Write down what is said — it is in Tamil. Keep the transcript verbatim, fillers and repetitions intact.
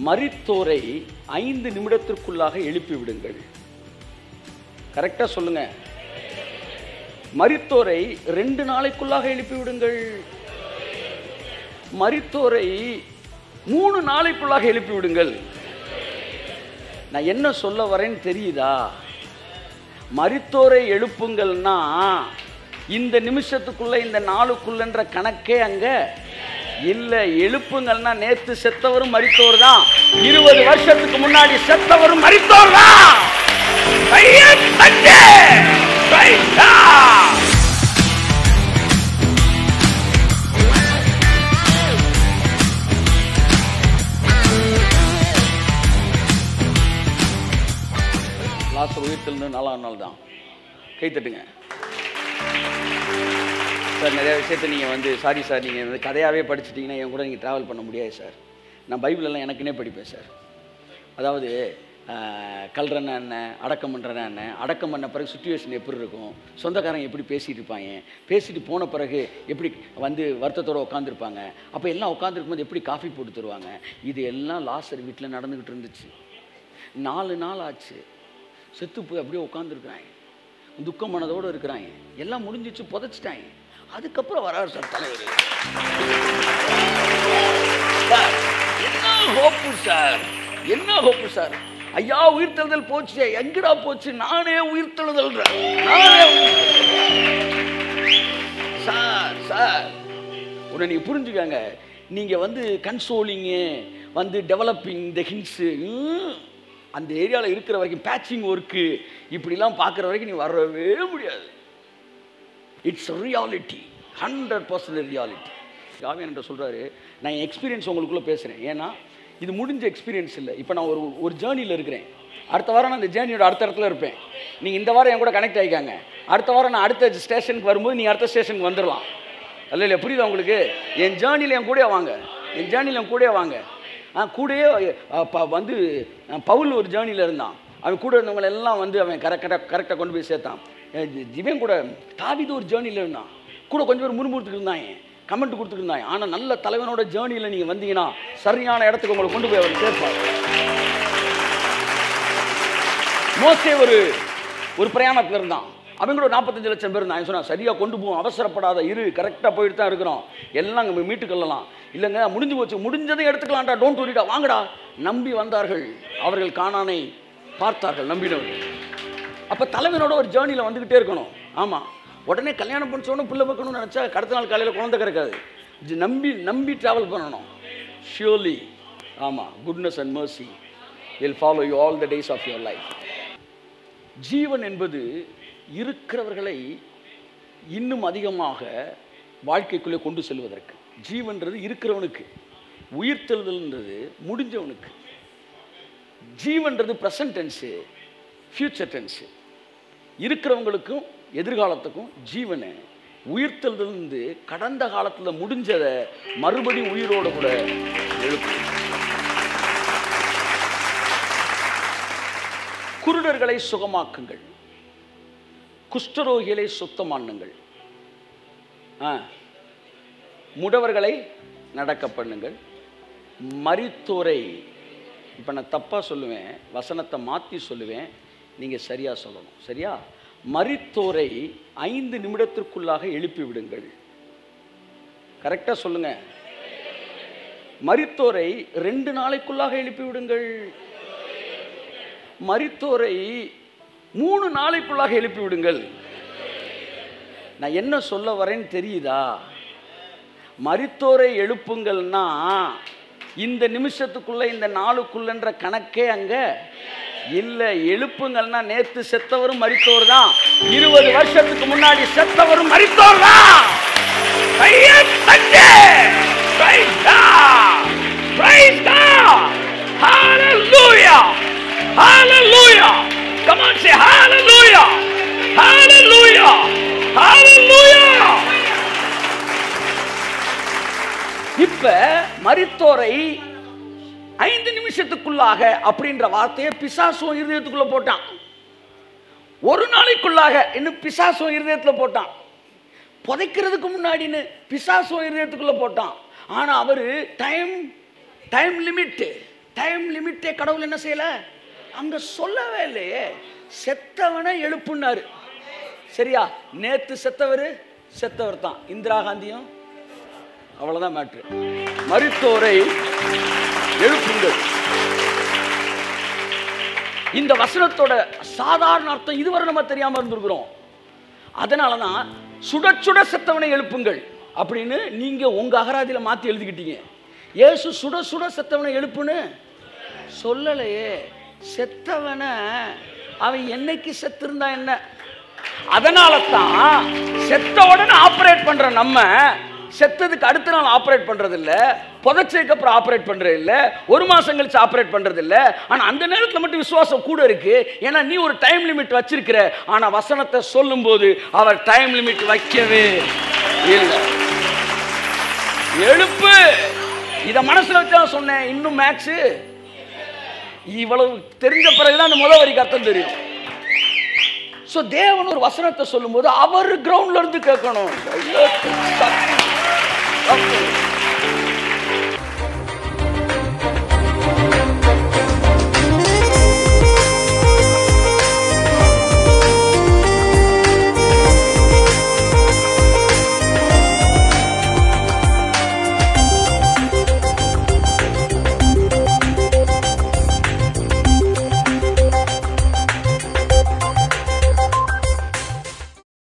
மரித்தோரை ஐந்து நிமிடத்திற்குள்ளாக எழுப்பி விடுங்கள். கரெக்டா சொல்லுங்க. மரித்தோரை ரெண்டு நாளைக்குள்ளாக எழுப்பி விடுங்கள். மரித்தோரை மூணு நாளைக்குள்ளாக எழுப்பி விடுங்கள். நான் என்ன சொல்ல வரேன்னு தெரியுதா? மரித்தோரை எழுப்புங்கள்னா இந்த நிமிஷத்துக்குள்ள இந்த நாளுக்குள்ளன்ற கணக்கே அங்க இல்ல. எழுப்புங்கள்னா நேத்து செத்தவரும் மரித்தோர் தான், இருபது வருஷத்துக்கு முன்னாடி செத்தவரும் மரித்தோர் தான். லாசர் உயிர்த்தெழுந்த நாலாம் நாள் தான். கை தட்டுங்க சார். நிறைய விஷயத்தை நீங்கள் வந்து சாரி சார் நீங்கள் வந்து கதையாகவே படிச்சுட்டிங்கன்னா என் கூட நீங்கள் ட்ராவல் பண்ண முடியாது சார். நான் பைபிளெல்லாம் எனக்குன்னே படிப்பேன் சார். அதாவது கல்றன என்ன, அடக்கம் பண்ணுறன என்ன, அடக்கம் பண்ண பிறகு சுச்சுவேஷன் எப்படி இருக்கும், சொந்தக்காரங்க எப்படி பேசிகிட்டு இருப்பாங்க, பேசிட்டு போன பிறகு எப்படி வந்து வருத்தத்தோடு உட்காந்துருப்பாங்க, அப்போ எல்லாம் உட்காந்துருக்கும் போது எப்படி காஃபி போட்டு தருவாங்க, இது எல்லாம் லாசர் வீட்டில் நடந்துக்கிட்டு இருந்துச்சு. நாலு நாள் ஆச்சு, செத்து போய் அப்படியே உட்காந்துருக்குறாங்க, துக்கம் மனதோடு இருக்கிறாங்க, எல்லாம் முடிஞ்சிச்சு, புதைச்சிட்டாங்க. அதுக்கப்புறம் வராரு சார் தலைவர். என்ன ஹோப்பு சார், என்ன ஹோப்பு சார். ஐயா உயிர்த்தெழுதல் போச்சு, எங்கடா போச்சு, நானே உயிர்த்தெழுதல் சார். சார் உடனே நீங்க புரிஞ்சுக்காங்க, நீங்க வந்து கன்சோலிங்கு வந்து டெவலப்பிங் த ஹிண்ட்ஸு அந்த ஏரியாவில் இருக்கிற வரைக்கும் பேட்சிங் ஒர்க்கு இப்படிலாம் பார்க்குற வரைக்கும் நீ வரவே முடியாது. It's reality, hundred percent reality. Kaviyan என்ற சொல்கிறாரு, நான் என் எக்ஸ்பீரியன்ஸ் உங்களுக்குள்ளே பேசுகிறேன். ஏன்னா இது முடிஞ்ச எக்ஸ்பீரியன்ஸ் இல்லை. இப்போ நான் ஒரு ஒரு ஜேர்னியில் இருக்கிறேன். அடுத்த வாரம் நான் அந்த ஜேர்னியோட அடுத்த இடத்துல இருப்பேன். நீங்கள் இந்த வாரம் என் கூட கனெக்ட் ஆகிக்காங்க. அடுத்த வாரம் நான் அடுத்த ஸ்டேஷனுக்கு வரும்போது நீங்கள் அடுத்த ஸ்டேஷனுக்கு வந்துடலாம். அல்ல இல்லை, புரியுதா உங்களுக்கு? என் ஜேர்னியில் என் கூடயே வாங்க, என் ஜேர்னியில் என் கூடயே வாங்க. ஆ கூடயே வந்து பவுல் ஒரு ஜேர்னியில் இருந்தான். அவன் கூட இருந்தவங்களை எல்லாம் வந்து அவன் கரெக்டாக கரெக்டாக கொண்டு போய் சேர்த்தான். இவன் கூட தாவீது ஒரு ஜேர்னியில் இருந்தான். கூட கொஞ்சம் பேர் முறுமுறுத்துட்டு இருந்தாங்க, கமெண்ட் கொடுத்துட்டு இருந்தாங்க. ஆனால் நல்ல தலைவனோட ஜேர்னியில் நீங்கள் வந்தீங்கன்னா சரியான இடத்துக்கு உங்களை கொண்டு போய் அவர் சேர்ப்பார். மோசே ஒரு ஒரு பிரயாணத்தில் இருந்தான். அவங்க கூட நாற்பத்தஞ்சு லட்சம் பேர் இருந்தான். சொன்னா சரியாக கொண்டு போவோம், அவசரப்படாத இரு, கரெக்டாக போயிட்டு தான் இருக்கிறோம், எல்லாம் நம்ம மீட்டுக்கொள்ளலாம். இல்லைங்க முடிஞ்சு போச்சு, முடிஞ்சதை எடுத்துக்கலாம்டா, டோன்ட் வரிடா, வாங்கடா. நம்பி வந்தார்கள், அவர்கள் கானானை பார்த்தார்கள், நம்பினவர்கள். அப்போ தலைவனோட ஒரு ஜேர்னியில் வந்துக்கிட்டே இருக்கணும். ஆமாம், உடனே கல்யாணம் பண்ணிச்சோன்னு பிள்ளை வைக்கணும்னு நினச்சா கடத்த நாள் காலையில் குழந்தை கிடைக்காது. நம்பி நம்பி ட்ராவல் பண்ணணும். ஷியோர்லி, ஆமாம், goodness and mercy will follow you all the days of your life. ஜீவன் என்பது இருக்கிறவர்களை இன்னும் அதிகமாக வாழ்க்கைக்குள்ளே கொண்டு செல்வதற்கு. ஜீவன்றது இருக்கிறவனுக்கு, உயிர்த்தெழுதல்ன்றது முடிஞ்சவனுக்கு. ஜீவன்றது ப்ரெசன்ட் டென்ஸு, ஃபியூச்சர் டென்ஸு. இருக்கிறவங்களுக்கும் எதிர்காலத்துக்கும் ஜீவனை, உயிர்த்தெழுதல் கடந்த காலத்தில் முடிஞ்சதை மறுபடியும் உயிரோடு கூட எழுப்பு. குருடர்களை சுகமாக்குங்கள், குஷ்டரோகிகளை சுத்தமானுங்கள், முடவர்களை நடக்க பண்ணுங்கள், மரித்தோரை, இப்போ நான் தப்பாக சொல்லுவேன், வசனத்தை மாற்றி சொல்லுவேன், நீங்கள் சரியாக சொல்லணும். சரியா? மரித்தோரை ஐந்து நிமிடத்திற்குள்ளாக எழுப்பி விடுங்கள். கரெக்டாக சொல்லுங்க. மரித்தோரை ரெண்டு நாளைக்குள்ளாக எழுப்பி விடுங்கள். மரித்தோரை மூணு நாளைக்குள்ளாக எழுப்பி விடுங்கள். நான் என்ன சொல்ல வரேன்னு தெரியுதா? மரித்தோரை எழுப்புங்கள்னா இந்த நிமிஷத்துக்குள்ள இந்த நாளுக்குள்ளன்ற கணக்கே அங்க இல்ல. எழுப்புங்கள்னா நேத்து செத்தவரும் மரித்தோர் தான், இருபது வருஷத்துக்கு முன்னாடி செத்தவரும் மரித்தோர் தான். Hallelujah! Come on, say hallelujah! Hallelujah! Hallelujah! இப்ப மரித்தோரை ஐந்து நிமிஷத்துக்குள்ளாக அப்படின்ற வார்த்தையை பிசாசும் இருதயத்துக்குள்ள போட்டான். ஒரு நாளைக்குள்ளாக இன்னும் பிசாசும் இருதயத்துல போட்டான். புதைக்கிறதுக்கு முன்னாடின்னு பிசாசும் இருதயத்துக்குள்ள போட்டான். ஆனா அவரு டைம் டைம் லிமிட் டைம் லிமிட்டே கடவுள் என்ன செய்யல அங்க சொல்லவே இல்லையே. செத்தவனை எழுப்புனாரு. சரியா? நேத்து செத்தவர் செத்தவர் தான். இந்திரா காந்தியும் அவ்வளவுதான் மேட்ரு. மரித்தோரை எழுப்புங்கள். இந்த வசனத்தோட சாதாரண அர்த்தம் இதுவரை நம்ம தெரியாம இருந்திருக்கிறோம். அதனாலதான் சுட சுட செத்தவனை எழுப்புங்கள் அப்படின்னு நீங்க உங்க அகராதியில மாத்தி எழுதிக்கிட்டீங்க. இயேசு சுட சுட செத்தவனை எழுப்புன்னு சொல்லலையே. செத்தவனை அவன் என்னைக்கு செத்திருந்தா என்ன? அதனால தான் செத்த உடனே ஆபரேட் பண்ற நம்ம செத்ததுக்கு அடுத்த நாள் ஆபரேட் பண்றது இல்ல, புதைச்சதுக்கு அப்புறம் ஆபரேட் பண்றது இல்ல, ஒரு மாசம் கழிச்சு ஆபரேட் பண்றது இல்ல. ஆனா அந்த நேரத்தில் மட்டும் விசுவாசம் கூட இருக்கு. ஏன்னா நீ ஒரு டைம் லிமிட் வச்சிருக்கிற. ஆனா வசனத்தை சொல்லும் போது அவர் டைம் லிமிட் வைக்கவே இல்லை. எழுப்பு. இத மனசுல வச்சு சொன்னேன். இன்னும் மேக்ஸ் இவ்வளவு தெரிஞ்ச பிறகுதான் அந்த முதல் வரிக்கு அர்த்தம் தெரியும். சோ தேவன் ஒரு வசனத்தை சொல்லும் போது அவர் கிரவுண்ட்ல இருந்து கேட்கணும்.